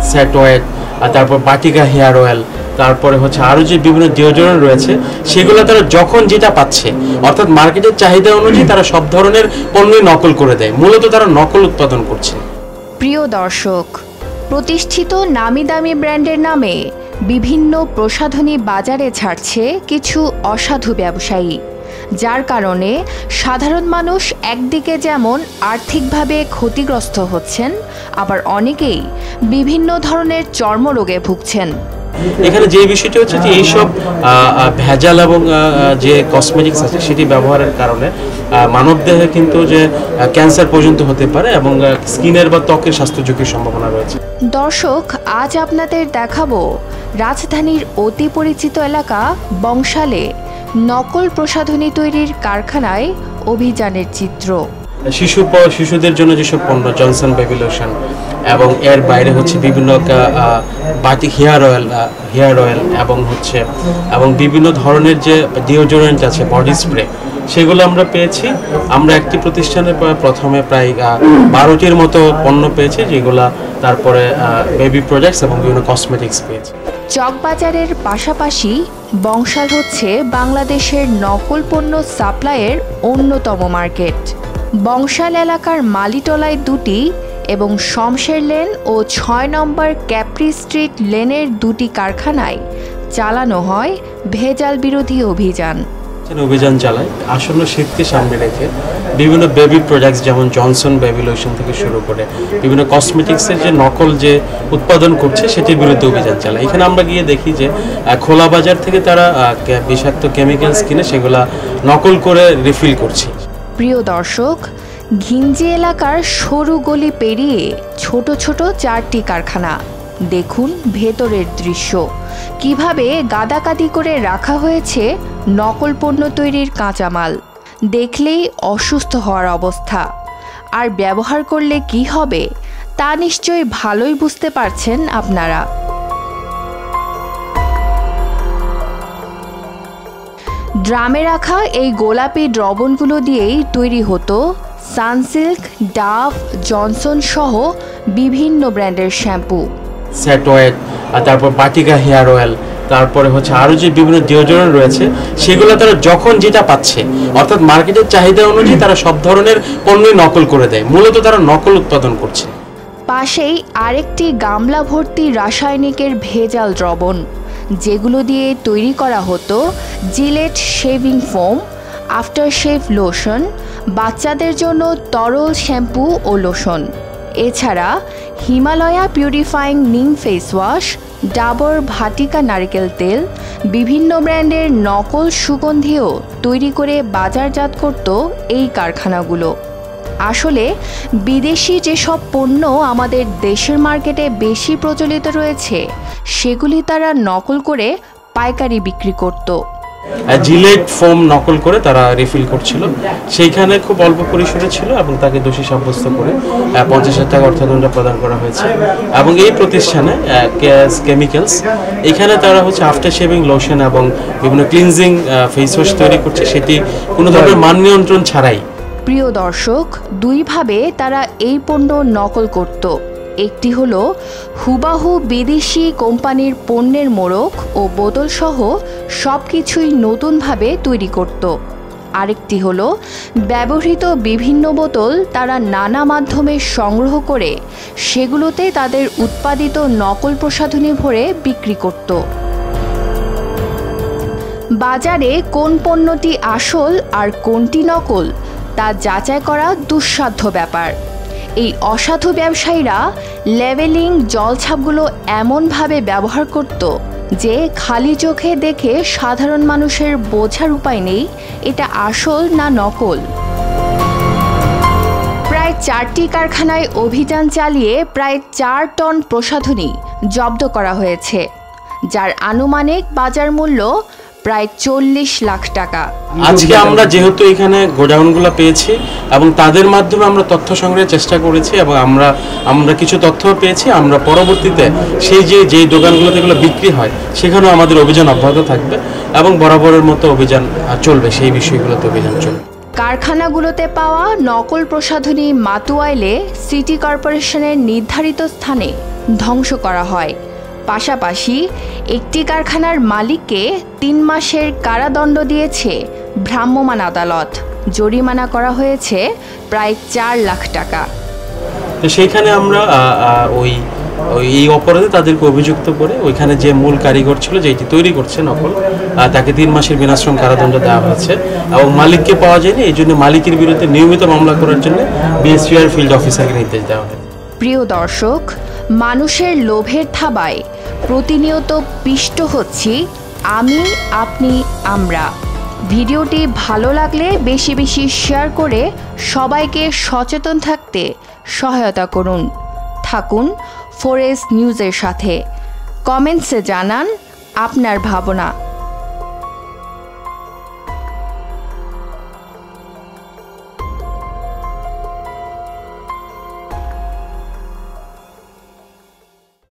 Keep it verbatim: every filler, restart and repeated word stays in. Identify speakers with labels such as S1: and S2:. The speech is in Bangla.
S1: সেট ওয়েট, তারপর বাটিকা হেয়ার অয়েল, তারপরে হচ্ছে আরও যে বিভিন্ন ডিওডোরেন্ট রয়েছে সেগুলো তারা যখন যেটা পাচ্ছে, অর্থাৎ মার্কেটের চাহিদা অনুযায়ী তারা সব ধরনের পণ্যই নকল করে দেয়। মূলত তারা নকল উৎপাদন করছে।
S2: প্রিয় দর্শক, প্রতিষ্ঠিত নামি দামি ব্র্যান্ডের নামে বিভিন্ন প্রসাধনী বাজারে ছাড়ছে কিছু অসাধু ব্যবসায়ী, যার কারণে সাধারণ মানুষ একদিকে যেমন আর্থিকভাবে ক্ষতিগ্রস্ত হচ্ছেন, আবার অনেকেই বিভিন্ন ধরনের চর্মরোগে ভুগছেন।
S1: এখানে যে বিষয়টি হচ্ছে যে এইসব ভেজাল এবং যে কসমেটিক্স আছে সেটি ব্যবহারের কারণে মানবদেহে কিন্তু যে ক্যান্সার পর্যন্ত হতে পারে এবং স্কিনের বা ত্বকের স্বাস্থ্য ঝুঁকির সম্ভাবনা রয়েছে।
S2: দর্শক, আজ আপনাদের দেখাবো রাজধানীর অতি পরিচিত এলাকা বংশালে নকল প্রসাধনী তৈরির কারখানায় অভিযানের চিত্র।
S1: শিশু শিশুদের জন্য যেসব পণ্য জনসন বেবি লোশন এবং এর বাইরে হচ্ছে বিভিন্ন batik hair oil hair oil এবং হচ্ছে এবং বিভিন্ন ধরনের যে ডিওডোরেন্ট আছে, বডি স্প্রে, সেগুলো আমরা পেয়েছি। আমরা একটি প্রতিষ্ঠানে প্রথমে প্রায় বারোটির মতো পণ্য পেয়েছি, যেগুলা তারপরে বেবি প্রোডাক্টস এবং বিভিন্ন কসমেটিক্স পেয়েছি।
S2: চকবাজারের পাশাপাশি বংশাল হচ্ছে বাংলাদেশের নকল পণ্য সাপ্লাইয়ের অন্যতম মার্কেট। বংশাল এলাকার মালিটোলায় দুটি এবং শমশের লেন ও ছয় নম্বর ক্যাপ্রি স্ট্রিট লেনের দুটি কারখানায় চালানো হয় ভেজাল বিরোধী অভিযান।
S1: অভিযান চালায় আসন্ন শীতকে সামনে রেখে বিভিন্ন বেবি প্রোডাক্টস যেমন জনসন বেবি লোশন থেকে শুরু করে বিভিন্ন কসমেটিক্সের যে নকল যে উৎপাদন করছে সেটির বিরুদ্ধে অভিযান চালায়। এখানে আমরা গিয়ে দেখি যে খোলা বাজার থেকে তারা বিষাক্ত কেমিক্যালস কিনে সেগুলা নকল করে রিফিল করছে।
S2: প্রিয় দর্শক, ঘিঞ্জি এলাকার সরু গলি পেরিয়ে ছোট ছোট চারটি কারখানা। দেখুন ভেতরের দৃশ্য, কিভাবে গাদাগাদি করে রাখা হয়েছে নকল পণ্য তৈরির কাঁচামাল। দেখলেই অসুস্থ হওয়ার অবস্থা, আর ব্যবহার করলে কি হবে তা নিশ্চয়ই ভালোই বুঝতে পারছেন আপনারা। ড্রামে রাখা এই গোলাপি দ্রবণগুলো দিয়েই তৈরি হতো সানসিল্ক, ডাভ, জনসন সহ বিভিন্ন ব্র্যান্ডের শ্যাম্পু,
S1: সেট ওয়েট, তারপর বাটিকা হেয়ার অয়েল, তারপরে হচ্ছে আরও যে বিভিন্ন ডিওডোরেন্ট রয়েছে সেগুলো তারা যখন যেটা পাচ্ছে, অর্থাৎ মার্কেটের চাহিদা অনুযায়ী তারা সব ধরনের পণ্যই নকল করে দেয়। মূলত তারা নকল উৎপাদন করছে।
S2: পাশেই আরেকটি গামলা ভর্তি রাসায়নিকের ভেজাল দ্রবণ, যেগুলো দিয়ে তৈরি করা হতো Gillette shaving foam, after shave lotion, বাচ্চাদের জন্য তরল শ্যাম্পু ও লোশন। এছাড়া Himalaya purifying neem face wash, Dabur Vatika নারকেল তেল, বিভিন্ন ব্র্যান্ডের নকল সুগন্ধিও তৈরি করে বাজারজাত করত এই কারখানাগুলো। আসলে বিদেশি যেসব পণ্য আমাদের দেশের মার্কেটে বেশি প্রচলিত রয়েছে সেগুলি তারা নকল করে পাইকারি বিক্রি করত।
S1: জিলেট ফোম নকল করে তারা রিফিল করছিল, সেইখানে খুব অল্প পরিসরে ছিল এবং তাকে দোষী সাব্যস্ত করে পঞ্চাশ হাজার টাকা অর্থদণ্ড প্রদান করা হয়েছে। এবং এই প্রতিষ্ঠানে কেমিক্যালস এখানে তারা হচ্ছে আফটার শেভিং লোশন এবং বিভিন্ন ক্লিনজিং ফেস ওয়াশ তৈরি করছে, সেটি কোনো ধরনের মান নিয়ন্ত্রণ ছাড়াই।
S2: প্রিয় দর্শক, দুইভাবে তারা এই পণ্য নকল করত। একটি হলো হুবাহু বিদেশি কোম্পানির পণ্যের মোড়ক ও বোতল সহ সব কিছুই নতুনভাবে তৈরি করত। আরেকটি হলো ব্যবহৃত বিভিন্ন বোতল তারা নানা মাধ্যমে সংগ্রহ করে সেগুলোতে তাদের উৎপাদিত নকল প্রসাধনী ভরে বিক্রি করত। বাজারে কোন পণ্যটি আসল আর কোনটি নকল তা যাচাই করা দুঃসাধ্য ব্যাপার। এই অসাধু ব্যবসায়ীরা লেবেলিং জলছাপগুলো এমনভাবে ব্যবহার করত যে খালি চোখে দেখে সাধারণ মানুষের বোঝার উপায় নেই এটা আসল না নকল। প্রায় চারটি কারখানায় অভিযান চালিয়ে প্রায় চার টন প্রসাধনী জব্দ করা হয়েছে, যার আনুমানিক বাজার মূল্য প্রায় চল্লিশ লাখ টাকা।
S1: আজকে আমরা যেহেতু এখানে গোডাউনগুলো পেয়েছি এবং তাদের মাধ্যমে আমরা তথ্য সংগ্রহের চেষ্টা করেছি এবং আমরা আমরা কিছু তথ্য পেয়েছি, আমরা পরবর্তীতে সেই যে যেই দোকানগুলোতে এগুলো বিক্রি হয় সেখানেও আমাদের অভিযান অব্যাহত থাকবে এবং বরাবরের মতো অভিযান চলবে, সেই বিষয়গুলোতে অভিযান চলবে।
S2: কারখানাগুলোতে পাওয়া নকল প্রসাধনী মাতুয়াইলে সিটি কর্পোরেশনের নির্ধারিত স্থানে ধ্বংস করা হয়। পাশাপাশি একটি কারখানার মালিককে তিন মাসের কারাদণ্ড দিয়েছে ভ্রাম্যমাণ আদালত। জরিমানা করা হয়েছে প্রায় চার লাখ টাকা।
S1: তো সেইখানে আমরা ওই ওই এই অপরাধে তাদেরকে অভিযুক্ত করে ওইখানে যে মূল কারিগর ছিল, যেটি তৈরি করছে নকল, তাকে তিন মাসের বিনাশ্রম কারাদণ্ড দেওয়া হয়েছে এবং মালিককে পাওয়া যায়নি। এই জন্য মালিকের বিরুদ্ধে নিয়মিত মামলা করার জন্য বিএসপিআর ফিল্ড অফিসারকে নির্দেশ দেওয়া হয়।
S2: প্রিয় দর্শক, মানুষের লোভের থাবায় প্রতিনিয়ত পিষ্ট হচ্ছি আমি, আপনি, আমরা। ভিডিওটি ভালো লাগলে বেশি বেশি শেয়ার করে সবাইকে সচেতন থাকতে সহায়তা করুন। থাকুন ফোরেস নিউজের সাথে। কমেন্টসে জানান আপনার ভাবনা।